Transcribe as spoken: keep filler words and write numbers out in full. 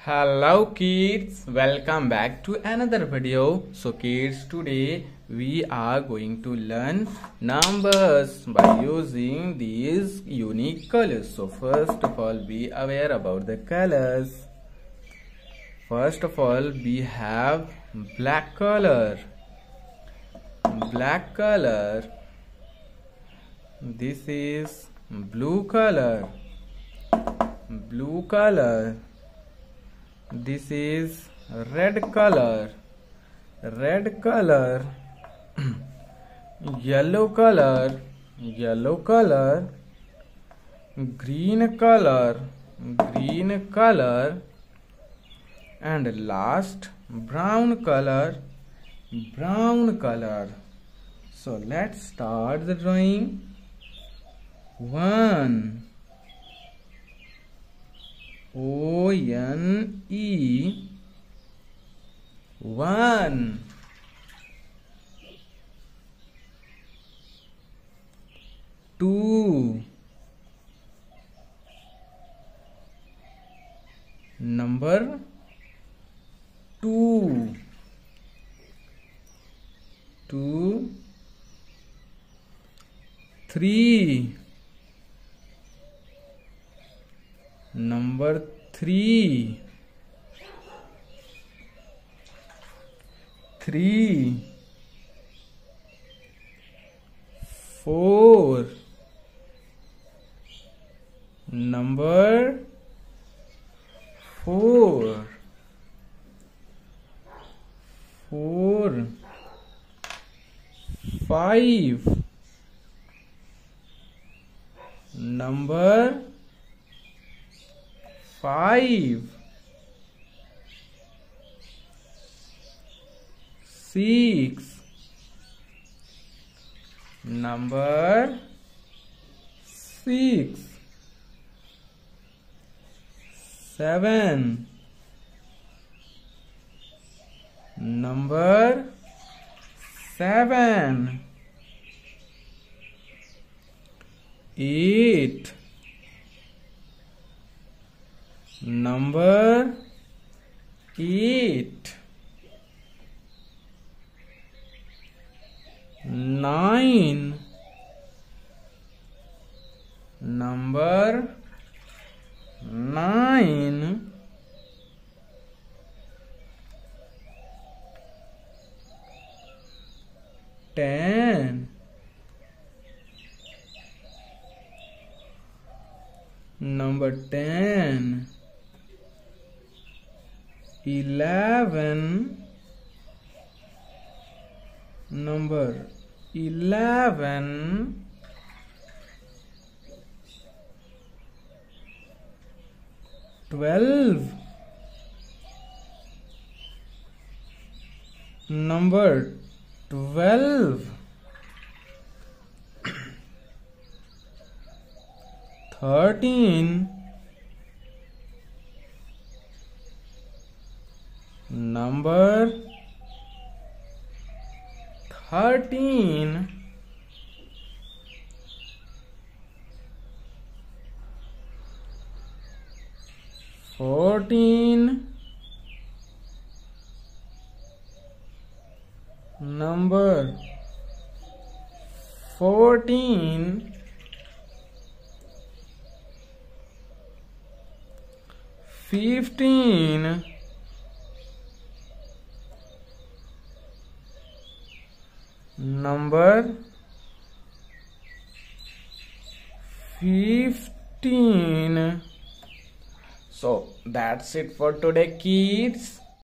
Hello kids, welcome back to another video. So kids, today we are going to learn numbers by using these unique colors. So first of all, be aware about the colors. First of all, we have black color. Black color. This is blue color. Blue color. This is red color. Red color. Yellow color. Yellow color. Green color. Green color. And last, brown color. Brown color. So let's start the drawing. One. O N E one. Two. Number two. Two. Three. Number three. Three. Four. Number four. Four. Five. Number five. Six. Number six. Seven. Number seven. Eight. Number eight. Nine. Number nine. Ten. Number ten. Eleven. Number eleven. Twelve. Number twelve. Thirteen. Number thirteen. Fourteen. Number fourteen. Fifteen. Number fifteen. So that's it for today, kids.